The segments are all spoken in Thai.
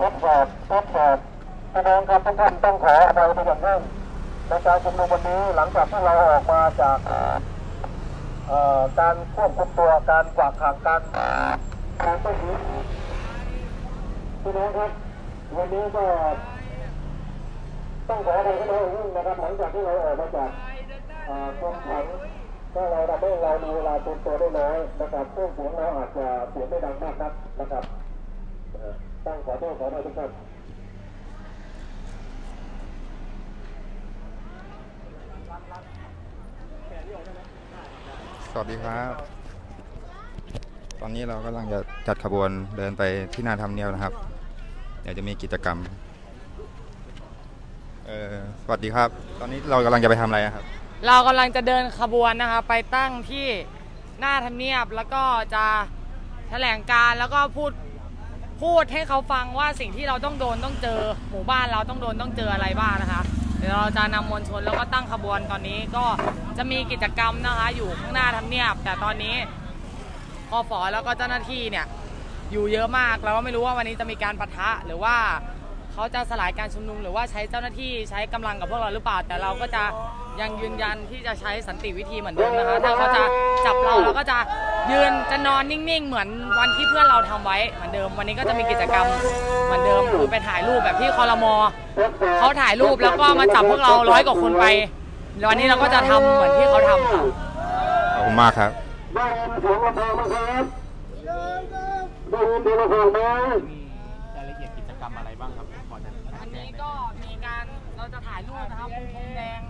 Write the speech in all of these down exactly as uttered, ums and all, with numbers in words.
ทดสอบทดสอบพี่น้องครับทุกท่านต้องขออภัยเป็นอย่างยิ่งในการชุมนุมวันนี้หลังจากที่เราออกมาจากการควบคุมตัวการฝากขังการการต้นนี้พี่น้องครับวันนี้ก็ต้องขออภัยพี่น้องยิ่งนะครับหลังจากที่เราออกมาจากกองขังก็เราทำให้เรามีเวลาเตรียมตัวได้น้อยนะครับเครื่องเสียงเราอาจจะเสียงไม่ดังมากนักนะครับต้องขอโทษขออภัยทุกท่านสวัสดีครับตอนนี้เรากำลังจะจัดขบวนเดินไปที่หน้าทำเนียบนะครับเดี๋ยวจะมีกิจกรรมเอ่อสวัสดีครับตอนนี้เรากำลังจะไปทำอะไรครับเรากำลังจะเดินขบวนนะคะไปตั้งที่หน้าทำเนียบแล้วก็จะแถลงการแล้วก็พูดพูดให้เขาฟังว่าสิ่งที่เราต้องโดนต้องเจอหมู่บ้านเราต้องโดนต้องเจออะไรบ้างนะคะเดี๋ยวเราจะนำมวลชนแล้วก็ตั้งขบวนตอนนี้ก็จะมีกิจกรรมนะคะอยู่ข้างหน้าทำเนียบแต่ตอนนี้กฟ.แล้วก็เจ้าหน้าที่เนี่ยอยู่เยอะมากเราก็ไม่รู้ว่าวันนี้จะมีการปะทะหรือว่าเขาจะสลายการชุมนุมหรือว่าใช้เจ้าหน้าที่ใช้กำลังกับพวกเราหรือเปล่าแต่เราก็จะยังยืนยันที่จะใช้สันติวิธีเหมือนเดิมนะคะถ้าเขาจะจับเราเราก็จะยืนจะนอนนิ่งๆเหมือนวันที่เพื่อนเราทำไว้เหมือนเดิมวันนี้ก็จะมีกิจกรรมเหมือนเดิมคือไปถ่ายรูปแบบที่ครม.เขาถ่ายรูปแล้วก็มาจับพวกเราร้อยกว่าคนไปวันนี้เราก็จะทำเหมือนที่เขาทำค่ะขอบคุณมากครับได้ยินเสียงระเบิดไหมครับได้ยินเสียงระเบิดไหมรายละเอียดกิจกรรมอะไรบ้างครับก่อนจะอันนี้ก็มีการเราจะถ่ายรูปนะครับธงแดง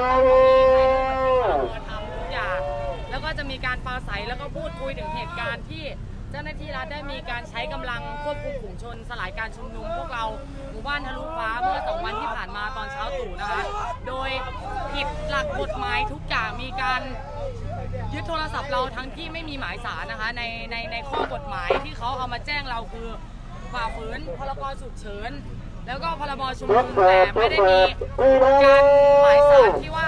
ทำทุกอย่างแล้วก็จะมีการปราศัยแล้วก็พูดคุยถึงเหตุการณ์ที่เจ้าหน้าที่รัฐได้มีการใช้กำลังควบคุมฝูงชนสลายการชุมนุมพวกเราหมู่บ้านทะลุฟ้าเมื่อสองวันที่ผ่านมาตอนเช้าตรู่นะคะโดยผิดหลักกฎหมายทุกอย่างมีการยึดโทรศัพท์เราทั้งที่ไม่มีหมายสารนะคะในในในข้อกฎหมายที่เขาเอามาแจ้งเราคือฝ่าฝืนพรบฉุกเฉินแล้วก็พรบชุมนุมแต่ไม่ได้มีการหมายสารที่ว่า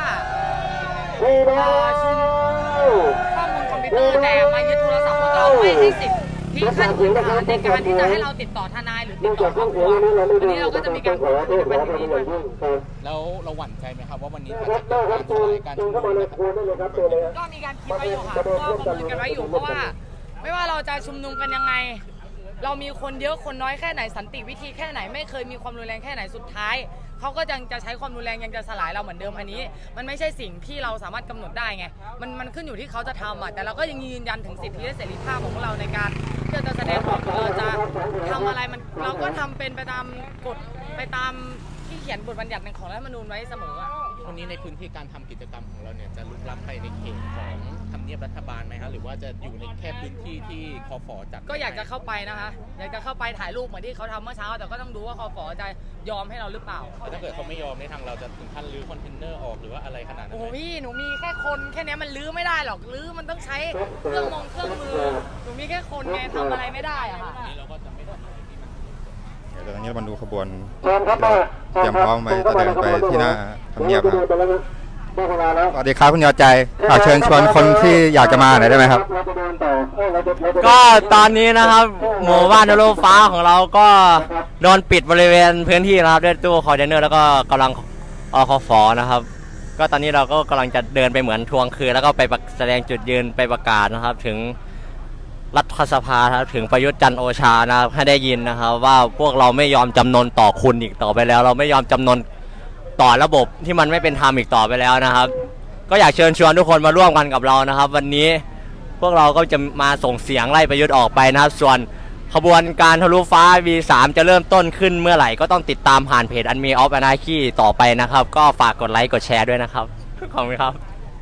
ชุมข้อมูลคอมพิวเตอร์แต่มายึดโทรศัพท์พวกเราไม่ให้สิทธิ์ที่ขั้นพื้นฐานในการที่จะให้เราติดต่อทนายหรือติดต่อครอบครัววันนี้เราก็จะมีการพูดคุยกันวันนี้ด้วยแล้วเราหวั่นใจไหมครับว่าวันนี้จะเกิดการสลายการชุมนุมก็มีการคิดไว้อยู่ค่ะก็ประเมินกันไว้อยู่เพราะว่าไม่ว่าเราจะชุมนุมกันยังไงเรามีคนเยอะคนน้อยแค่ไหนสันติวิธีแค่ไหนไม่เคยมีความรุนแรงแค่ไหนสุดท้ายเขาก็ยังจะใช้ความรุนแรงยังจะสลายเราเหมือนเดิมอันนี้มันไม่ใช่สิ่งที่เราสามารถกำหนดได้ไงมันมันขึ้นอยู่ที่เขาจะทำอ่ะแต่เราก็ยังยืนยันถึงสิทธิและเสรีภาพของเราในการที่จะแสดงออกเราจะทำอะไรมันเราก็ทำเป็นไปตามกฎไปตามที่เขียนบทบัญญัติของรัฐธรรมนูญไว้เสมอวันนี้ในพื้นที่การทำกิจกรรมของเราเนี่ยจะลุกล้ำไปในเขตของทำเนียบรัฐบาลไหมครับหรือว่าจะอยู่ในแค่พื้นที่ที่คฟ.จัดก็อยากจะเข้าไปนะคะอยากจะเข้าไปถ่ายรูปเหมือนที่เขาทำเมื่อเช้าแต่ก็ต้องดูว่าคฟ.จะยอมให้เราหรือเปล่าถ้าเกิดเขาไม่ยอมในทางเราจะถึงขั้นรื้อคอนเทนเนอร์ออกหรือว่าอะไรขนาดนั้นโอ้พี่หนูมีแค่คนแค่นี้มันรื้อไม่ได้หรอกรื้อมันต้องใช้เครื่องมงเครื่องมือหนูมีแค่คนไงทำอะไรไม่ได้อะค่ะนี่เราก็จะไม่ทำอะไรที่มันเดี๋ยวตอนนี้เราดูขบวนเตรียมพร้อมไว้จะเดินไปที่หน้าทำเนียบครับสวัสดีครับคุณยอดใจฝากเชิญชวนคนที่อยากจะมาหน่อยได้ไหมครับก็ตอนนี้นะครับหมู่บ้านทะลุฟ้าของเราก็โดนปิดบริเวณพื้นที่นะครับด้วยตู้คอนเทนเนอร์แล้วก็กำลังอคฟ.นะครับก็ตอนนี้เราก็กำลังจะเดินไปเหมือนทวงคืนแล้วก็ไปแสดงจุดยืนไปประกาศนะครับถึงรัฐสภาครับถึงประยุทธ์จันทร์โอชานะครับให้ได้ยินนะครับว่าพวกเราไม่ยอมจำนนต่อคุณอีกต่อไปแล้วเราไม่ยอมจำนนต่อระบบที่มันไม่เป็นธรรมอีกต่อไปแล้วนะครับก็อยากเชิญชวนทุกคนมาร่วมกันกับเรานะครับวันนี้พวกเราก็จะมาส่งเสียงไล่ประยุทธ์ออกไปนะครับส่วนขบวนการทะลุฟ้า วี สาม จะเริ่มต้นขึ้นเมื่อไหร่ก็ต้องติดตามผ่านเพจ Army of Anarchy ต่อไปนะครับก็ฝากกดไลค์กดแชร์ด้วยนะครับขอบคุณครับ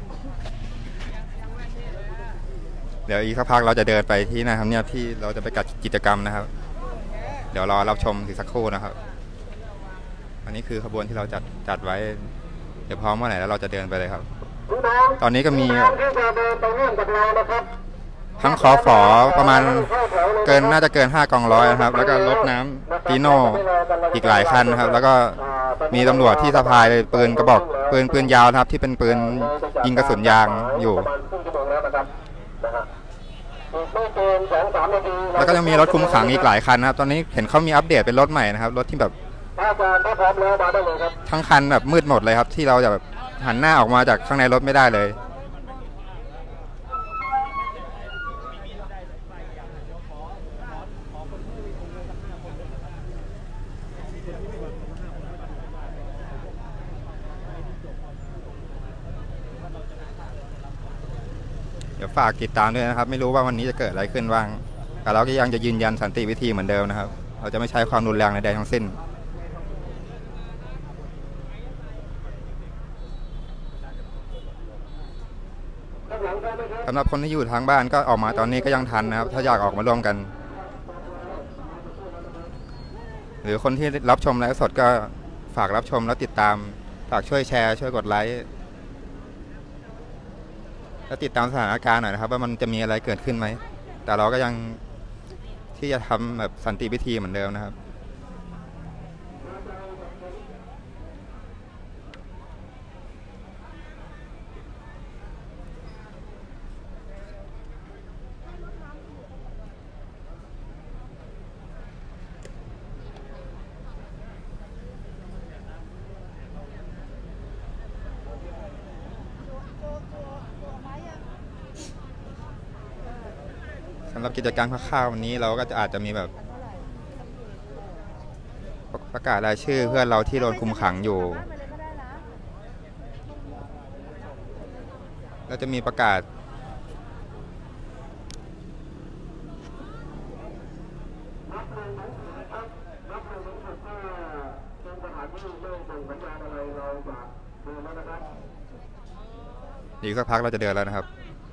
เดี๋ยวอีกสักพักเราจะเดินไปที่หน้าทำเนียบที่เราจะไปจัดกิจกรรมนะครับเดี๋ยวรอรับชมอีกสักครู่นะครับอันนี้คือขบวนที่เราจัดจัดไว้เดี๋ยวพร้อมเมื่อไหร่แล้วเราจะเดินไปเลยครับตอนนี้ก็มีทั้งคอฝอประมาณเกินน่าจะเกินห้ากองร้อยนะครับแล้วก็รถน้ำปีโน่อีกหลายคันนะครับแล้วก็มีตำรวจที่สะพายปืนกระบอกปืนปืนยาวนะครับที่เป็นปืนยิงกระสุนยางอยู่อีกไม่เกินสองสามนาทีแล้วก็ยังมีรถคุมขังอีกหลายคันนะครับตอนนี้เห็นเขามีอัปเดตเป็นรถใหม่นะครับรถที่แบบถ้าอาจารย์ถ้าพร้อมแล้วมาได้เลยครับทั้งคันแบบมืดหมดเลยครับที่เราจะแบบหันหน้าออกมาจากข้างในรถไม่ได้เลยเดี๋ยวฝากติดตามด้วยนะครับไม่รู้ว่าวันนี้จะเกิดอะไรขึ้นบ้างแต่เราก็ยังจะยืนยันสันติวิธีเหมือนเดิมนะครับเราจะไม่ใช้ความรุนแรงใดๆทั้งสิ้นสำหรับคนที่อยู่ทางบ้านก็ออกมาตอนนี้ก็ยังทันนะครับถ้าอยากออกมาร่วมกันหรือคนที่รับชมไลฟ์สดก็ฝากรับชมแล้วติดตามฝากช่วยแชร์ช่วยกดไลค์และติดตามสถานการณ์หน่อยนะครับว่ามันจะมีอะไรเกิดขึ้นไหมแต่เราก็ยังที่จะทำแบบสันติวิธีเหมือนเดิมนะครับสำหรับกิจกรรมคร่าวๆวันนี้เราก็จะอาจจะมีแบบประกาศรายชื่อเพื่อนเราที่โดนคุมขังอยู่แล้วจะมีประกาศอีกสักพักเราจะเดินแล้วนะครับ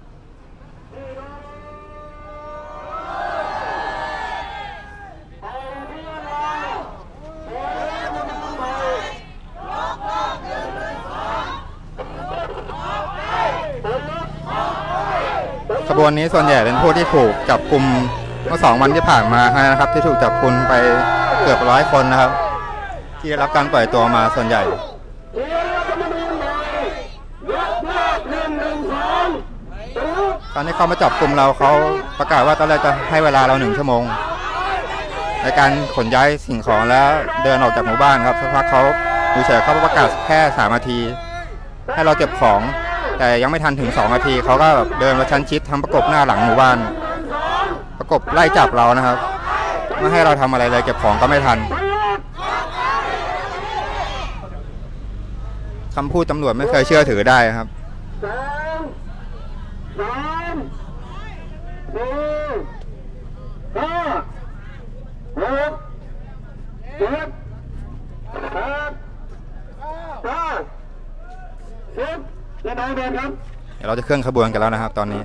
ขบวนนี้ส่วนใหญ่เป็นผู้ที่ถูกจับกลุ่มเมื่อสองวันที่ผ่านมานะครับที่ถูกจับกุมไปเกือบร้อยคนนะครับที่ได้รับการปล่อยตัวมาส่วนใหญ่ตอนนี้เขามาจับกลุ่มเราเขาประกาศว่าตอนแรกจะให้เวลาเราหนึ่งชั่วโมงในการขนย้ายสิ่งของแล้วเดินออกจากหมู่บ้านครับสักพักเขาดูเฉยเขาประกาศแค่สามนาทีให้เราเก็บของแต่ยังไม่ทันถึงสองนาทีเขาก็เดินมาชั้นชิดทำประกบหน้าหลังหมู่บ้านประกบไล่จับเรานะครับไม่ให้เราทำอะไรเลยเก็บของก็ไม่ทันคำพูดตำรวจไม่เคยเชื่อถือได้ครับสองสามสี่ห้าหกเจ็ดแปดเก้าสิบเดี๋ยวเราจะเคลื่อนขบวนกันแล้วนะครับตอนนี้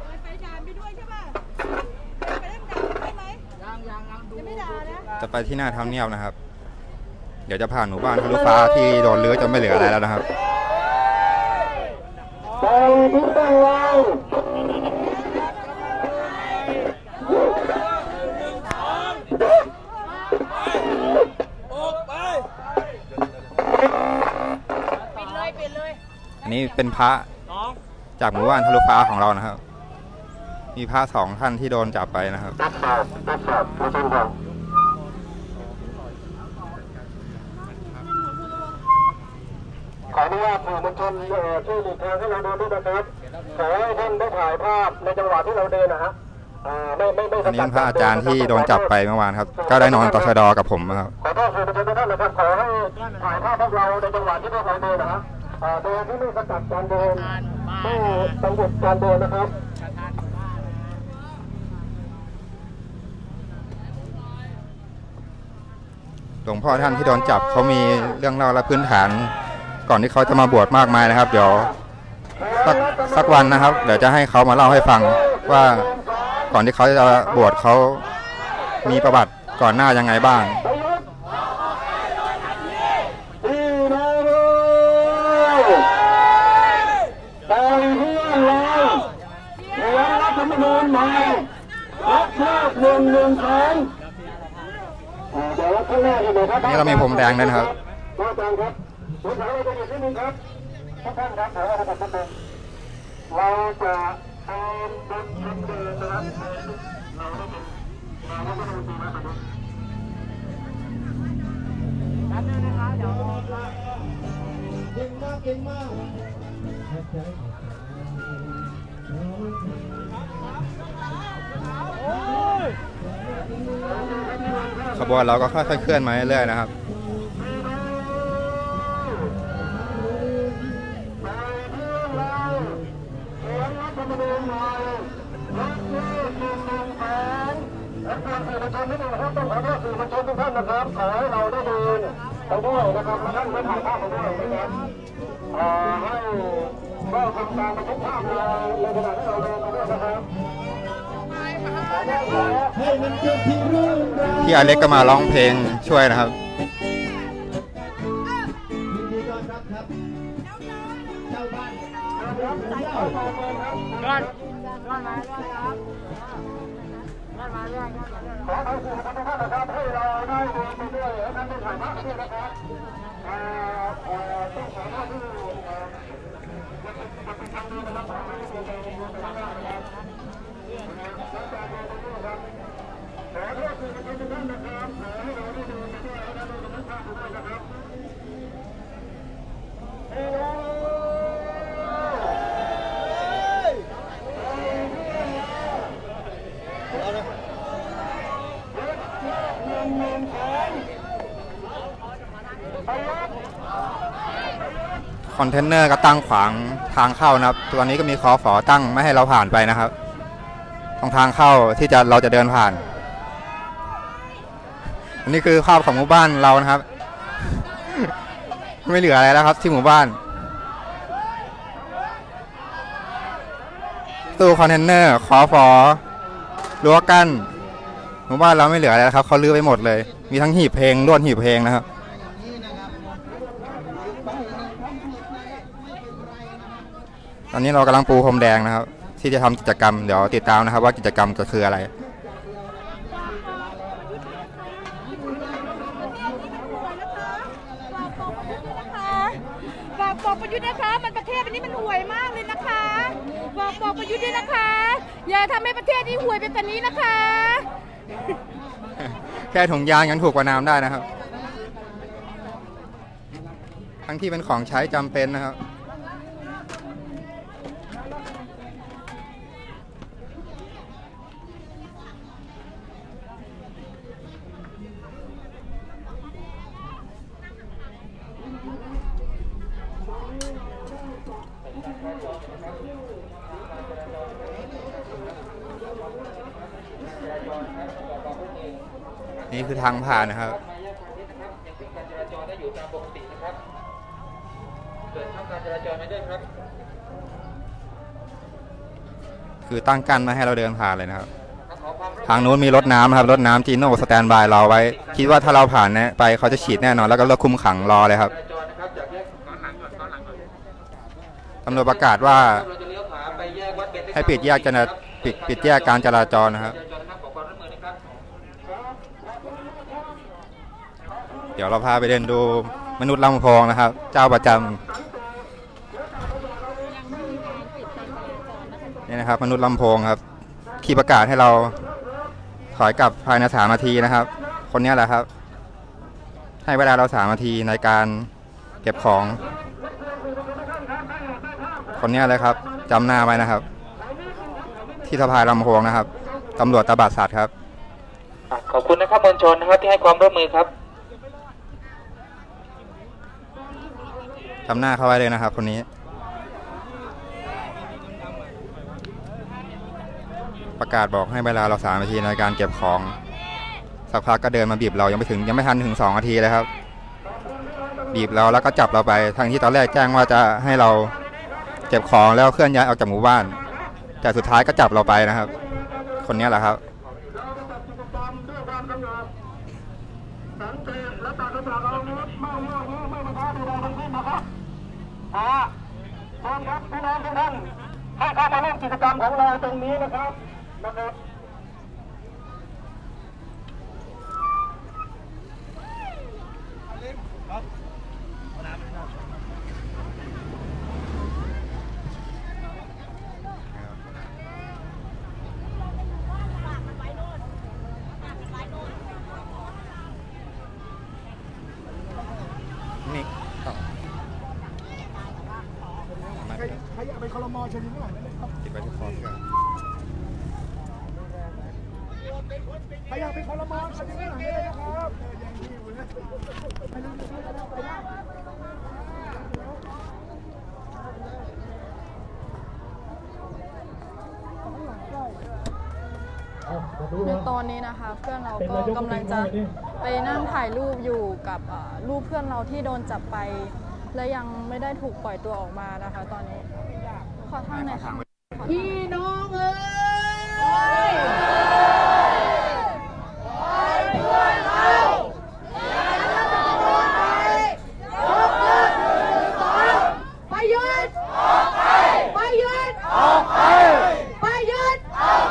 จะไปที่หน้าทำเนียบนะครับเดี๋ยวจะผ่านหมู่บ้านทะลุฟ้าที่โดนลื้อจนไม่เหลืออะไรแล้วนะครับไปที่ตั้งเราอันนี้เป็นพระจากหมู่บ้านทะลุฟ้าของเรานะครับมีพระสองท่านที่โดนจับไปนะครับตัดสอบตัดสอบผู้ชมครับขออนุญาตสื่อมวลชนช่วยหลีกทางให้เราเดินด้วยนะครับขอให้ท่านได้ถ่ายภาพในจังหวะที่เราเดินนะฮะไม่ไม่ไม่อันนี้เป็นพระอาจารย์ที่โดนจับไปเมื่อวานครับก็ได้นอนตชดกับผมนะครับขอโทษสื่อมวลชนทุกท่านนะครับขอให้ถ่ายภาพพวกเราในจังหวะที่พวกเราเดินนะฮะโดยที่ไม่สกัดการเดินไม่ต้องหยุดการเดินนะครับหลวงพ่อท่านที่โดนจับเขามีเรื่องเล่าและพื้นฐานก่อนที่เขาจะมาบวชมากมายนะครับเดี๋ยวสักสักวันนะครับเดี๋ยวจะให้เขามาเล่าให้ฟังว่าก่อนที่เขาจะบวชเขามีประวัติก่อนหน้ายังไงบ้างนี่เรามีพรมแดงด้วยนะครับอาจารย์ครับผมถามอะไรกันอีกนิดนึงครับทุกท่านครับถามอะไรกันนิดนึงเราจะเก่งมากเก่งมากขบวนเราก็ค่อยๆเคลื่อนมาเรื่อยๆนะครับพี่อเล็กก็มาร้องเพลงช่วยนะครับรอดรอดมาด้วยครับรอดมาด้วยขอเอาสื่อทุกท่านนะครับให้เราได้ดูไปด้วยและท่านได้ถ่ายภาพไปด้วยนะครับเอ่อเอ่อต้องขอหน้าที่เอ่อจะเป็นทางนี้นะครับขอให้ดูไปดูไปข้างหน้านะครับแล้วตามไปด้วยครับขอเรียกสื่อทุกท่านนะครับขอให้เราได้ดูไปด้วยและได้ดูไปข้างหน้าด้วยนะครับคอนเทนเนอร์ก็ตั้งขวางทางเข้านะครับตัวนี้ก็มีคอฝอตั้งไม่ให้เราผ่านไปนะครับตรงทางเข้าที่จะเราจะเดินผ่านอันนี้คือภาพของหมู่บ้านเรานะครับ ไม่เหลืออะไรแล้วครับที่หมู่บ้านตู้คอนเทนเนอร์คอฝอรั้วกั้นหมู่บ้านเราไม่เหลืออะไรแล้วครับเขาลื้อไปหมดเลยมีทั้งหีบเพลงลวดหีบเพลงนะครับตอนนี้เรากำลังปูพรมแดงนะครับที่จะทำกิจกรรมเดี๋ยวติดตามนะครับว่ากิจกรรมจะคืออะไรฝากบอกประยุทธ์นะคะมันประเทศอันนี้มันห่วยมากเลยนะคะฝากบอกประยุทธ์ด้วยนะคะอย่าทำให้ประเทศนี้ห่วยไปกว่านี้นะคะแค่ถุงยางยังถูกกว่าน้ำได้นะครับทั้งที่เป็นของใช้จำเป็นนะครับนี่คือทางผ่านนะครับคือตั้งกั้นมาให้เราเดินผ่านเลยนะครับทางนู้นมีรถน้ำนะครับรถน้ำจีโน่สแตนบายรอไว้คิดว่าถ้าเราผ่านเนี่ยไปเขาจะฉีดแน่นอนแล้วก็รถคุมขังรอเลยครับตำรวจประกาศว่าให้ปิดแยกจราปิดปิดแยกการจราจรนะครับเดี๋ยวเราพาไปเดินดูมนุษย์ลำโพงนะครับเจ้าประจำนี่นะครับมนุษย์ลำโพงครับขี่ประกาศให้เราถอยกลับภายในสามนาทีนะครับคนนี้แหละครับให้เวลาเราสามนาทีในการเก็บของคนนี้เลยครับจำหน้าไว้นะครับที่สะพานลำโพงนะครับตำรวจตบัดสัตว์ครับขอบคุณนะครับมวลชนนะครับที่ให้ความร่วมมือครับจำหน้าเขาไว้เลยนะครับคนนี้ประกาศบอกให้เวลาเราสามนาทีในการเก็บของสักพักก็เดินมาบีบเรายังไม่ถึงยังไม่ทันถึงสองนาทีเลยครับบีบเราแล้วก็จับเราไปทั้งที่ตอนแรกแจ้งว่าจะให้เราเก็บของแล้วเคลื่อนย้ายออกจากหมู่บ้านแต่สุดท้ายก็จับเราไปนะครับคนนี้แหละครับอ่าเชิญครับพี่น้องทุกท่านให้เข้ามาร่วมกิจกรรมของเราตรงนี้นะครับนะครับเป็นคลมอเชิญยิ้มหน่อยได้เลยครับติดไว้ที่คอเพื่อใครอยากเป็นคลมอเชิญยิ้มหน่อยได้เลยนะครับในตอนนี้นะคะเพื่อนเราก็กำลังจะไปนั่งถ่ายรูปอยู่กับรูปเพื่อนเราที่โดนจับไปและยังไม่ได้ถูกปล่อยตัวออกมานะคะตอนนี้ขอทางหน่อยค่ะพี่น้องเอ้ยประยุทธ์ประยุทธ์ประยุทธ์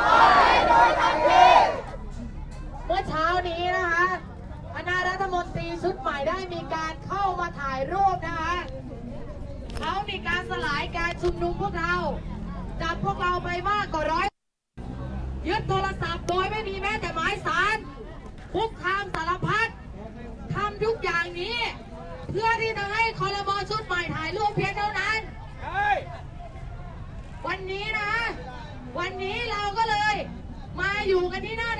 เมื่อเช้านี้นะคะคณะรัฐมนตรีชุดใหม่ได้มีการเข้ามาถ่ายรูปนะคะเขามีการสลายการชุมนุมพวกเราจับพวกเราไปมากกว่าร้อยยึดโทรศัพท์โดยไม่มีแม้แต่หมายสารคุกคามสารพัดทำทุกอย่างนี้เพื่อที่จะให้ครม.ชุดใหม่ถ่ายรูปเพียงเท่านั้นวันนี้นะวันนี้เราก็เลยมาอยู่กันที่หน้า